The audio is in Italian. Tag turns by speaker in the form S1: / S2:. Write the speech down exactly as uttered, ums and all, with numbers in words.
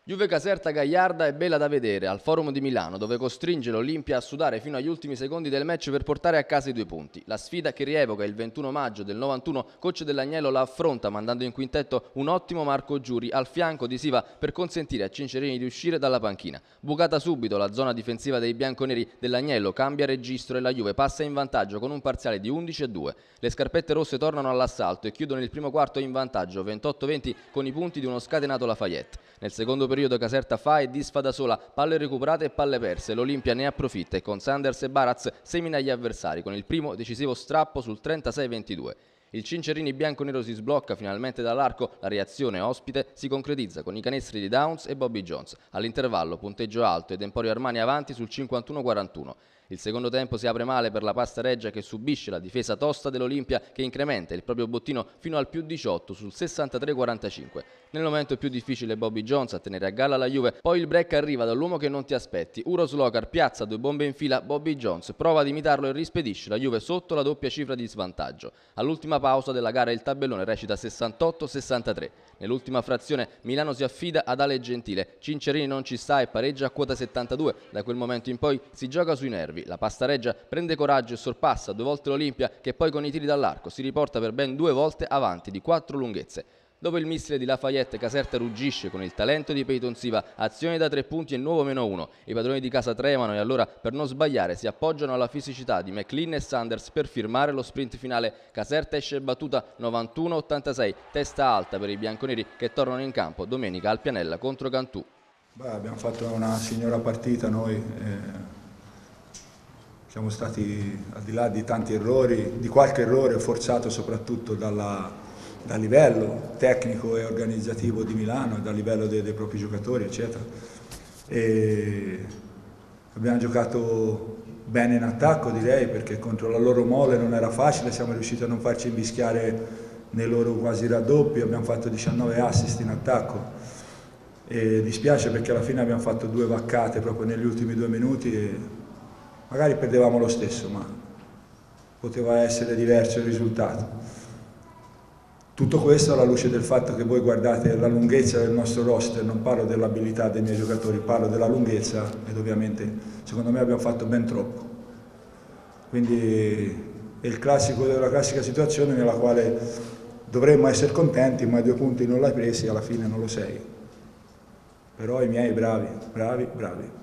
S1: Juve Caserta gagliarda e bella da vedere al Forum di Milano, dove costringe l'Olimpia a sudare fino agli ultimi secondi del match per portare a casa i due punti. La sfida che rievoca il ventuno maggio del novantuno, coach dell'Agnello la affronta mandando in quintetto un ottimo Marco Giuri al fianco di Siva per consentire a Cincerini di uscire dalla panchina. Bucata subito la zona difensiva dei bianconeri dell'Agnello, cambia registro e la Juve passa in vantaggio con un parziale di undici a due. Le scarpette rosse tornano all'assalto e chiudono il primo quarto in vantaggio ventotto venti con i punti di uno scatenato Lafayette. Nel secondo periodo Caserta fa e disfa da sola, palle recuperate e palle perse, l'Olimpia ne approfitta e con Sanders e Baraz semina gli avversari con il primo decisivo strappo sul trentasei ventidue. Il Cincerini bianconero si sblocca finalmente dall'arco, la reazione ospite si concretizza con i canestri di Downs e Bobby Jones. All'intervallo punteggio alto ed Emporio Armani avanti sul cinquantuno quarantuno. Il secondo tempo si apre male per la Pasta Reggia che subisce la difesa tosta dell'Olimpia che incrementa il proprio bottino fino al più diciotto sul sessantatré quarantacinque. Nel momento più difficile Bobby Jones a tenere a galla la Juve, poi il break arriva dall'uomo che non ti aspetti. Uros Lokar piazza due bombe in fila, Bobby Jones prova ad imitarlo e rispedisce la Juve sotto la doppia cifra di svantaggio. All'ultima pausa della gara il tabellone recita sessantotto sessantatré. Nell'ultima frazione Milano si affida ad Ale Gentile, Cincerini non ci sta e pareggia a quota settantadue. Da quel momento in poi si gioca sui nervi. La Pasta Reggia prende coraggio e sorpassa due volte l'Olimpia che poi con i tiri dall'arco si riporta per ben due volte avanti di quattro lunghezze. Dopo il missile di Lafayette, Caserta ruggisce con il talento di Peyton Siva, azioni da tre punti e nuovo meno uno. I padroni di casa tremano e allora per non sbagliare si appoggiano alla fisicità di McLean e Sanders per firmare lo sprint finale. Caserta esce battuta novantuno ottantasei, testa alta per i bianconeri che tornano in campo domenica al Pianella contro Cantù.
S2: Beh, abbiamo fatto una signora partita noi, eh, siamo stati al di là di tanti errori, di qualche errore forzato soprattutto dalla dal livello tecnico e organizzativo di Milano, dal livello dei, dei propri giocatori, eccetera. E abbiamo giocato bene in attacco, direi, perché contro la loro mole non era facile, siamo riusciti a non farci invischiare nei loro quasi raddoppi, abbiamo fatto diciannove assist in attacco. E dispiace perché alla fine abbiamo fatto due vaccate proprio negli ultimi due minuti e magari perdevamo lo stesso, ma poteva essere diverso il risultato. Tutto questo alla luce del fatto che voi guardate la lunghezza del nostro roster, non parlo dell'abilità dei miei giocatori, parlo della lunghezza ed ovviamente secondo me abbiamo fatto ben troppo. Quindi è il classico della classica situazione nella quale dovremmo essere contenti, ma i due punti non l'hai presi e alla fine non lo sei. Però i miei bravi, bravi, bravi.